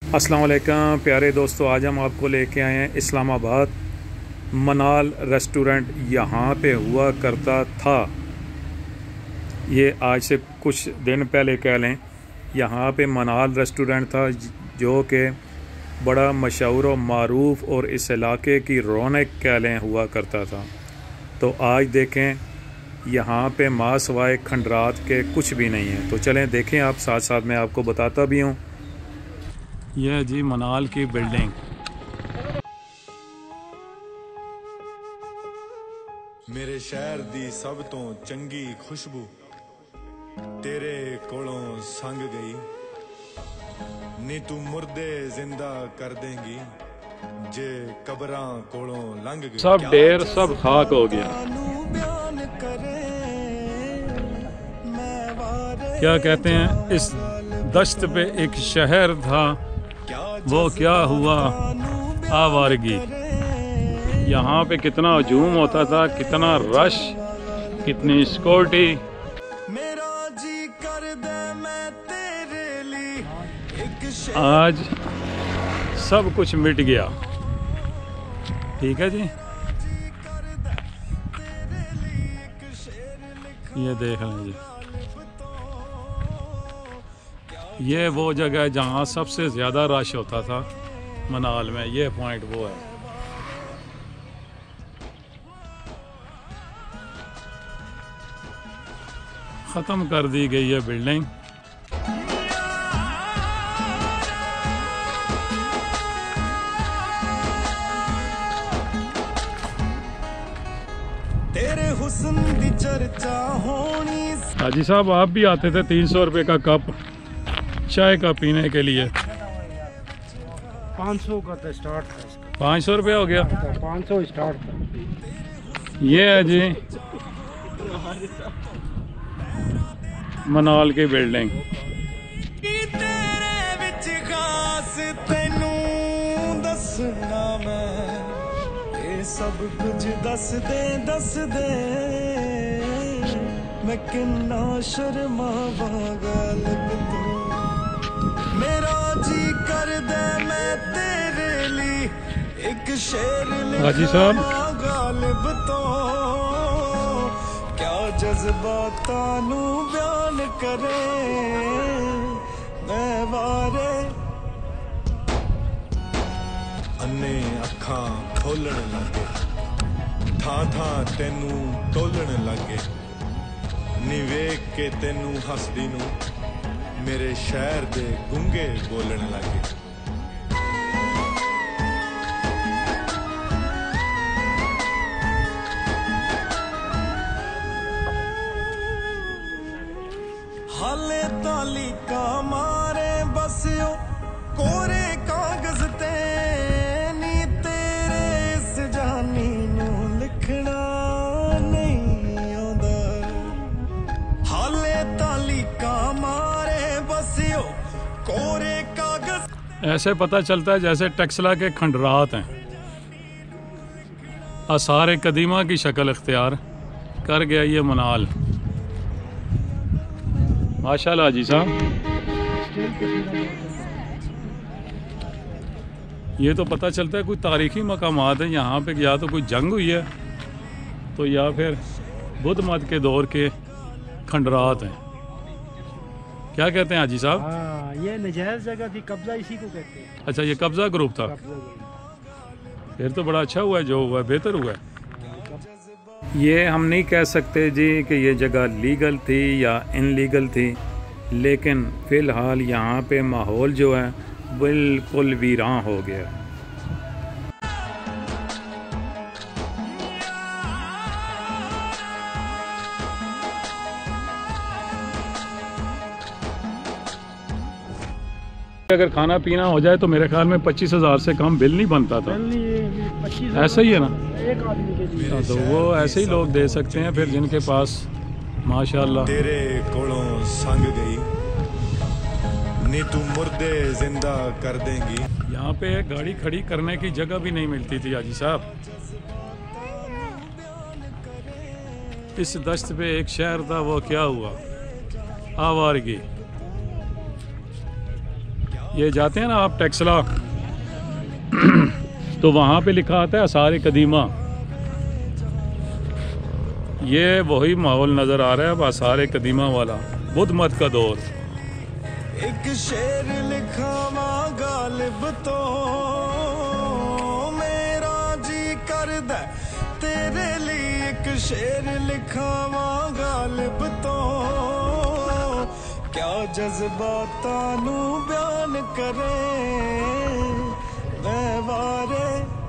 अस्सलाम वालेकुम प्यारे दोस्तों, आज हम आपको लेके आए हैं इस्लामाबाद। मनाल रेस्टोरेंट यहाँ पे हुआ करता था। ये आज से कुछ दिन पहले कह लें, यहाँ पे मनाल रेस्टोरेंट था जो कि बड़ा मशहूर और मारूफ और इस इलाके की रौनक कह लें हुआ करता था। तो आज देखें यहाँ पे माँ सवाए खंडरात के कुछ भी नहीं है। तो चलें देखें, आप साथ साथ मैं आपको बताता भी हूँ। यह है जी मनाल की बिल्डिंग। मेरे शहर दी सब तो चंगी खुशबू तेरे कोलों संग गई, नी तू मुर्दे जिंदा कर देंगी जे कब्रां कोलों लंघ गई। सब ढेर सब खाक हो गया। क्या कहते हैं, इस दश्त पे एक शहर था, वो क्या हुआ आवारगी। यहाँ पे कितना हजूम होता था, कितना रश, कितनी सिक्योरिटी। आज सब कुछ मिट गया। ठीक है जी, ये देख लें जी, ये वो जगह है जहाँ सबसे ज़्यादा रश होता था मनाल में। ये पॉइंट वो है। ख़त्म कर दी गई है बिल्डिंग। तेरे हुस्न दी चर्चा होनी। हाजी साहब, आप भी आते थे 300 रुपये का कप चाय का पीने के लिए। 500 का तो स्टार्ट था इसका। 500 रुपये हो गया। 500 स्टार्ट था। ये है जी मनाल की बिल्डिंग। तेरे विच खास तैनू दसना मैं, ये सब कुछ दस दे मैं किन्ना शर्मावा गालिब तू। मेरा जी कर दे मैं तेरे लिए एक शेर हाजी साहब, गालिब तो क्या जज्बातां नू बयान करे मैं वारे। अन्ने अखां खोलण लगे, थां थां तेनू टोलण लगे, नी वेख के तेनू हसदी नू मेरे शहर दे गुंगे बोलण लगे। हाले ताली का मारे बसियो कोरे कागज ते, नी तेरे इस जानी नू लिखना नहीं आंदा। हाले ताली का मारे बसियो कोरे कागज। ऐसे पता चलता है जैसे टेक्सला के खंडरात हैं। आसार कदीमा की शक्ल इख्तियार कर गया ये मनाल। माशाल्लाह जी साहब, ये तो पता चलता है कोई तारीखी मकामात है यहाँ पे। या तो कोई जंग हुई है, तो या फिर बुद्ध मत के दौर के खंडरात हैं। क्या कहते हैं हाजी साहब? हाँ, ये नजायज जगह थी, कब्जा इसी को कहते हैं। अच्छा, ये कब्जा ग्रुप था। फिर तो बड़ा अच्छा हुआ है, जो हुआ बेहतर हुआ है। ये हम नहीं कह सकते जी कि ये जगह लीगल थी या इनलीगल थी, लेकिन फ़िलहाल यहाँ पे माहौल जो है बिल्कुल वीरान हो गया। अगर खाना पीना हो जाए तो मेरे ख्याल में 25,000 से कम बिल नहीं बनता था। ऐसा ही है ना? एक आदमी के लिए। तो वो ऐसे ही लोग दे सकते हैं फिर, जिनके पास माशाल्लाह। तेरे कोलों संग गई, नी तू मुर्दे जिंदा कर देंगी। यहाँ पे गाड़ी खड़ी करने की जगह भी नहीं मिलती थी हाजी साहब। इस दश्त पे एक शहर था, वो क्या हुआ आवारगी। ये जाते हैं ना आप टेक्सला तो वहाँ पे लिखा आता है आसार कदीमा। ये वही माहौल नज़र आ रहा है अब आसार कदीमा वाला, बुद्ध मत का दौर। एक शेर लिखा गालिब तो मेरा जी करदा तेरे लिए, एक शेर लिखा गालिब तो क्या जज्बातां नू बयान करे वारे।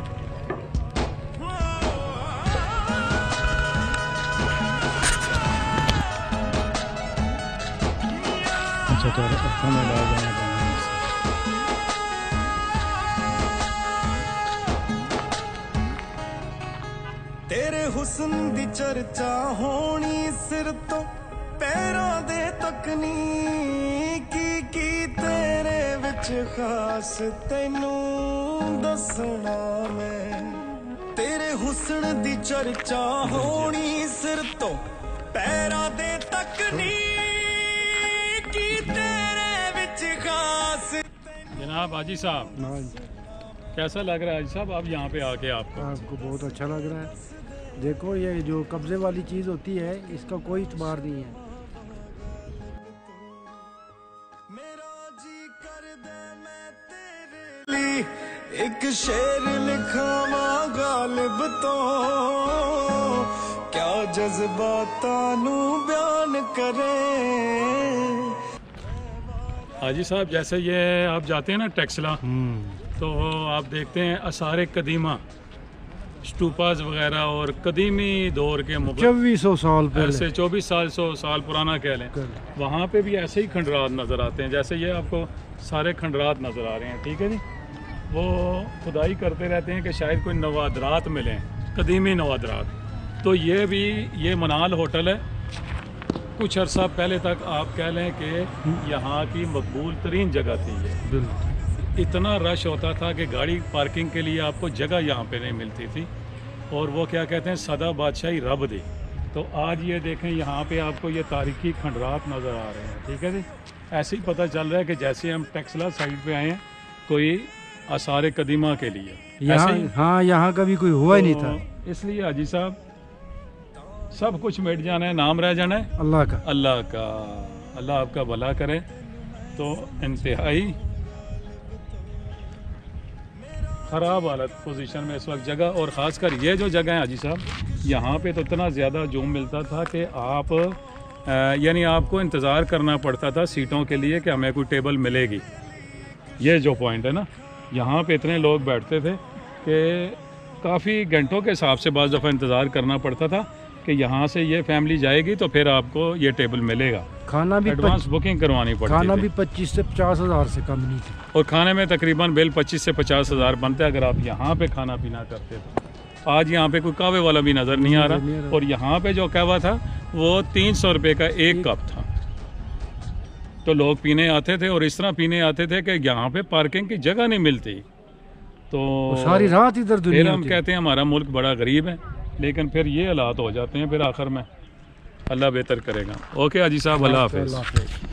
अच्छा तो अर्थों में ला जाना चाहिए। तेरे हुस्न दी चर्चा होनी सिर तो पैरां दे तकनी, की तेरे विच खास तैनू दसना मैं। तेरे हुस्न दी चर्चा होनी सिर तो पैरां दे तकनी, की तेरे विच खास। जनाब हाजी साहब हाँ, कैसा लग रहा है हाजी साहब आप यहाँ पे आके? आपको बहुत अच्छा लग रहा है। देखो ये जो कब्जे वाली चीज़ होती है इसका कोई इतबार नहीं है। मेरा जी करदा मैं तेरे लिए एक शेर लिखा गालिब तो क्या जज्बातां नू बयान करे। हाजी साहब जैसे ये आप जाते हैं ना टेक्सला तो आप देखते हैं आसार कदीमा स्टूपास वगैरह और कदीमी दौर के 2400 साल पहले, ऐसे 2400 साल पुराना कह लें, वहाँ पे भी ऐसे ही खंडरात नज़र आते हैं। जैसे ये आपको सारे खंडरात नज़र आ रहे हैं, ठीक है जी। वो खुदाई करते रहते हैं कि शायद कोई नवादरात मिलें, कदीमी नवादरात। तो ये भी ये मनाल होटल है, कुछ अर्सा पहले तक आप कह लें कि यहाँ की मकबूल तरीन जगह थी ये। इतना रश होता था कि गाड़ी पार्किंग के लिए आपको जगह यहाँ पे नहीं मिलती थी, और वो क्या कहते हैं सदा बादशाही रब दी। तो आज ये देखें यहाँ पे आपको ये तारीखी खंडरात नज़र आ रहे हैं, ठीक है जी। ऐसे ही पता चल रहा है कि जैसे हम टेक्सला साइड पे आए हैं कोई आसार कदीमा के लिए यहाँ हाँ यहाँ कभी कोई हुआ ही नहीं था। इसलिए हाजी साहब सब कुछ मिट जाना है, नाम रह जाना है अल्लाह का। अल्लाह का। अल्लाह आपका भला करे। तो इंतहाई ख़राब हालत पोजीशन में इस वक्त जगह, और ख़ासकर ये जो जगह है हाजी साहब यहाँ पे तो इतना ज़्यादा जूम मिलता था कि आप यानी आपको इंतज़ार करना पड़ता था सीटों के लिए कि हमें कोई टेबल मिलेगी। ये जो पॉइंट है ना, यहाँ पे इतने लोग बैठते थे कि काफ़ी घंटों के हिसाब से बाज़ दफ़ा इंतज़ार करना पड़ता था कि यहाँ से ये फैमिली जाएगी तो फिर आपको ये टेबल मिलेगा। खाना भी एडवांस बुकिंग करवानी पड़ती खाना थी। भी 25 से 50 हज़ार से कम नहीं थी, और खाने में तकरीबन बिल 25 से 50 हज़ार बनते अगर आप यहाँ पे खाना पीना करते थे। आज यहाँ पे कोई कहवे वाला भी नज़र नहीं आ रहा, और यहाँ पे जो कहवा था वो 300 रुपये का एक कप था। तो लोग पीने आते थे और इस तरह पीने आते थे कि यहाँ पे पार्किंग की जगह नहीं मिलती। तो सारी रात इधर फिर हम कहते हैं हमारा मुल्क बड़ा गरीब है, लेकिन फिर ये हालात हो जाते हैं। फिर आखिर में अल्लाह बेहतर करेगा। ओके हाजी साहब, अल्लाह हाफ़िज़।